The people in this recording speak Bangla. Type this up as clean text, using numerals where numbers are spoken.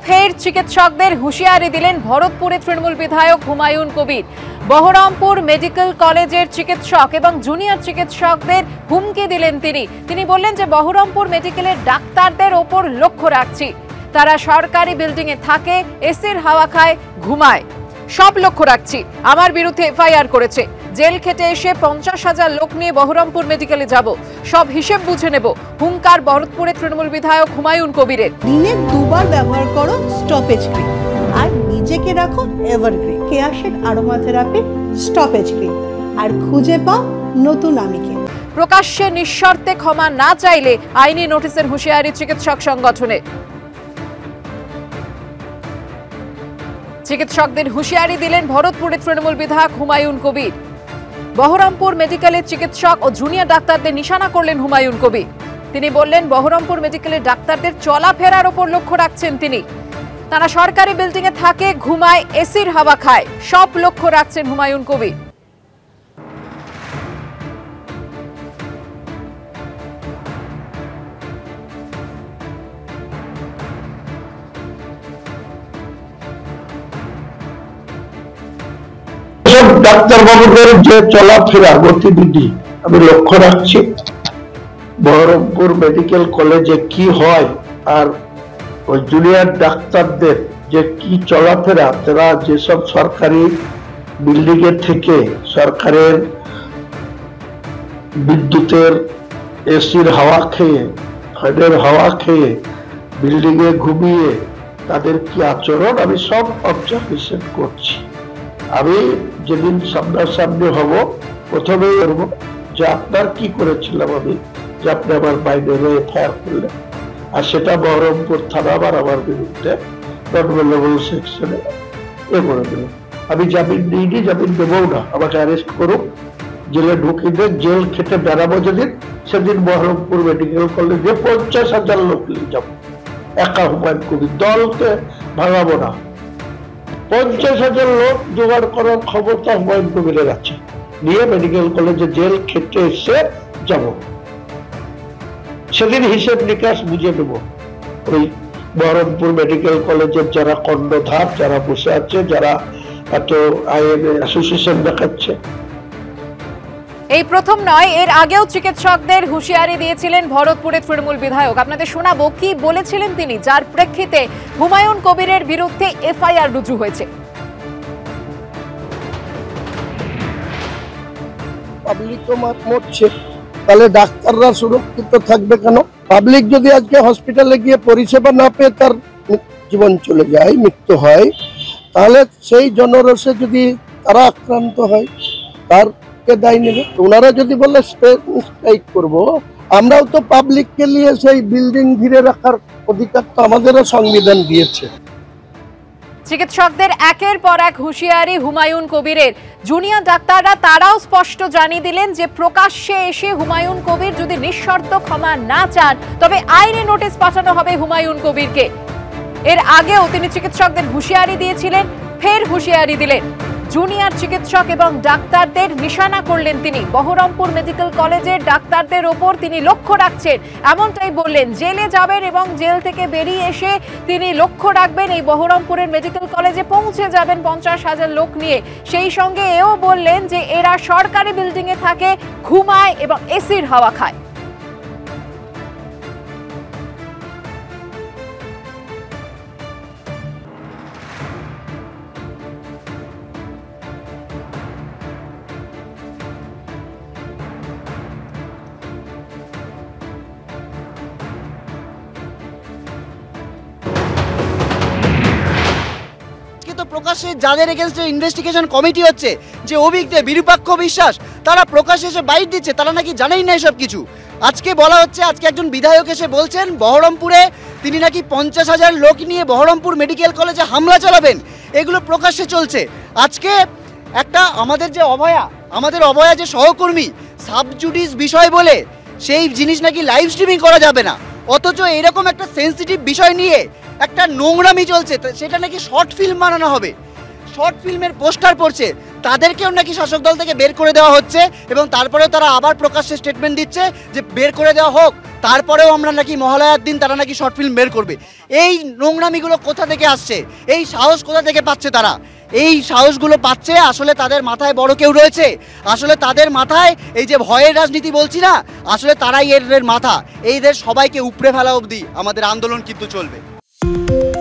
ফের চিকিৎসকদের হুঁশিয়ারি দিলেন ভরতপুরে তৃণমূল বিধায়ক হুমায়ুন কবির। বহরমপুর মেডিকেল কলেজের চিকিৎসক এবং জুনিয়র চিকিৎসকদের হুমকি দিলেন তিনি বললেন যে বহরমপুর মেডিকেলের ডাক্তারদের ওপর লক্ষ্য রাখছি, তারা সরকারি বিল্ডিং এ থাকে, এসির হাওয়া খায়, ঘুমায়, সব লক্ষ্য রাখছি। আমার বিরুদ্ধে এফআইআর করেছে, জেল খেটে এসে 50,000 লোক নিয়ে বহরমপুর মেডিকেলে যাব, সব হিসেব বুঝে নেব। হুঙ্কার ভরতপুরে তৃণমূল বিধায়ক হুমায়ুন কবিরের। দিনে দুবার ব্যবহার করো স্টপেজ ক্রিম আর নিজেকে রাখো evergreen Keya Seth aroma therapy stop age cream আর খুঁজে পাও নতুন আমিকে। প্রকাশ্যে নিঃশর্তে ক্ষমা না চাইলে আইনি নোটিশের হুঁশিয়ারি চিকিৎসক সংগঠনে। চিকিৎসকদের হুঁশিয়ারি দিলেন ভরতপুরে তৃণমূল বিধায়ক হুমায়ুন কবির। বহরমপুর মেডিকেলের চিকিৎসক ও জুনিয়র ডাক্তারদের নিশানা করলেন হুমায়ুন কবির। তিনি বললেন বহরমপুর মেডিকেলের ডাক্তারদের চলাফেরার ওপর লক্ষ্য রাখছেন তিনি, তারা সরকারি বিল্ডিং এ থাকে, ঘুমায়, এসির হাওয়া খায়, সব লক্ষ্য রাখছেন হুমায়ুন কবির। ডাক্তারবাবুদের যে চলাফেরা গতিবিধি আমি লক্ষ্য রাখছি। বহরমপুর মেডিকেল কলেজে কি হয় আর ওই জুনিয়র ডাক্তারদের যে কি চলাফেরা, তারা যেসব সরকারি বিল্ডিং এর থেকে সরকারের বিদ্যুতের এসির হাওয়া খেয়ে, ফ্যানের হাওয়া খেয়ে, বিল্ডিং এ ঘুমিয়ে তাদের কি আচরণ আমি সব অবজারভেশন করছি। আমি যেদিন সামনাসামনি হব প্রথমেই করবো যে আপনার কি করেছিলাম আমি, যে আপনি আমার বাইরে এফআইআর করলেন, আর সেটা বহরমপুর থানা আবার আমার বিরুদ্ধে নন ভেলেবল সেকশনে করে দিল। আমি জামিন নিইনি, জামিন দেবও না, আমাকে অ্যারেস্ট করুক, জেলে ঢুকিয়ে দেন, জেল খেটে বেড়াবো যেদিন, সেদিন বহরমপুর মেডিকেল কলেজে 50,000 লোক নিয়ে যাবো। একা হুমায়ুন কবির, দলকে ভাঙাবো না। 50,000 লোক জোগাড় করার ক্ষমতা হুমায়ুন কবিরের আছে, নিয়ে মেডিকেল কলেজে জেল খেটে এসে যাব। সেদিন হিসেব নিকাশ বুঝে নেব। ওই বহরমপুর মেডিকেল কলেজের যারা কর্ণধার, যারা বসে আছে, যারা এত আইএমএ অ্যাসোসিয়েশন দেখাচ্ছে। এই প্রথম নয়, এর আগেও চিকিৎসকদের হুঁশিয়ারি দিয়েছিলেন ভরতপুরে তৃণমূল বিধায়ক। আপনাদের শোনাবো কি বলেছিলেন তিনি, যার প্রেক্ষিতে হুমায়ুন কবিরের বিরুদ্ধে এফআইআর রুজু হয়েছে। পাবলিক তো মরছে, তাহলে ডাক্তাররা সুরক্ষিত থাকবে কেন? পাবলিক যদি আজকে হসপিটালে গিয়ে পরিষেবা না পেয়ে তার জীবন চলে যায়, মৃত্যু হয়, তাহলে সেই জনরসে যদি তারা আক্রান্ত হয় তার দায় নেবে। ওনারা যদি বলে স্ট্রাইক করবো, আমরাও তো পাবলিককে নিয়ে সেই বিল্ডিং ঘিরে রাখার অধিকার তো আমাদেরও সংবিধান দিয়েছে। চিকিৎসকদের একের পর এক হুঁশিয়ারি হুমায়ুন কবিরের। জুনিয়র ডাক্তাররা তারাও স্পষ্ট জানিয়ে দিলেন যে প্রকাশ্যে এসে হুমায়ুন কবির যদি নিঃশর্ত ক্ষমা না চান তবে আইনি নোটিশ পাঠানো হবে হুমায়ুন কবিরকে। এর আগেও তিনি চিকিৎসকদের হুঁশিয়ারি দিয়েছিলেন, ফের হুঁশিয়ারি দিলেন। জুনিয়র চিকিৎসক এবং ডাক্তারদের নিশানা করলেন তিনি। বহরমপুর মেডিকেল কলেজের ডাক্তারদের ওপর তিনি লক্ষ্য রাখছেন, এমনটাই বললেন। জেলে যাবেন এবং জেল থেকে বেরিয়ে এসে তিনি লক্ষ্য রাখবেন এই বহরমপুরের মেডিকেল কলেজে পৌঁছে যাবেন 50,000 লোক নিয়ে। সেই সঙ্গে এও বললেন যে এরা সরকারি বিল্ডিং এ থাকে, ঘুমায় এবং এসির হাওয়া খায়। প্রকাশ্যে যাদের এগেইনস্টে ইনভেস্টিগেশন কমিটি হচ্ছে, যে অভিজ্ঞতা বিরূপাক্ষ বিশ্বাস, তারা প্রকাশ্যে এসে বাইট দিচ্ছে, তারা নাকি জানেই না এসব কিছু। আজকে বলা হচ্ছে, আজকে একজন বিধায়ক এসে বলছেন বহরমপুরে তিনি নাকি 50,000 লোক নিয়ে বহরমপুর মেডিকেল কলেজে হামলা চালাবেন। এগুলো প্রকাশ্যে চলছে। আজকে একটা আমাদের অভয়া যে সহকর্মী, সাবজুডিস বিষয় বলে সেই জিনিস নাকি লাইভ স্ট্রিমিং করা যাবে না, অথচ এরকম একটা সেন্সিটিভ বিষয় নিয়ে একটা নোংরামি চলছে, সেটা নাকি শর্ট ফিল্ম বানানো হবে। শর্ট ফিল্মের পোস্টার পড়ছে, তাদেরকেও নাকি শাসক দল থেকে বের করে দেওয়া হচ্ছে এবং তারপরেও তারা আবার প্রকাশ্যে স্টেটমেন্ট দিচ্ছে যে বের করে দেওয়া হোক, তারপরেও আমরা নাকি মহালয়ার দিন তারা নাকি শর্ট ফিল্ম বের করবে। এই নোংরামিগুলো কোথা থেকে আসছে? এই সাহস কোথা থেকে পাচ্ছে তারা? এই সাহসগুলো পাচ্ছে আসলে তাদের মাথায় বড় কেউ রয়েছে, আসলে তাদের মাথায় এই যে ভয়ের রাজনীতি বলছি না, আসলে তারাই এর মাথা। এইদের সবাইকে উপড়ে ফেলা অবধি আমাদের আন্দোলন কিন্তু চলবে।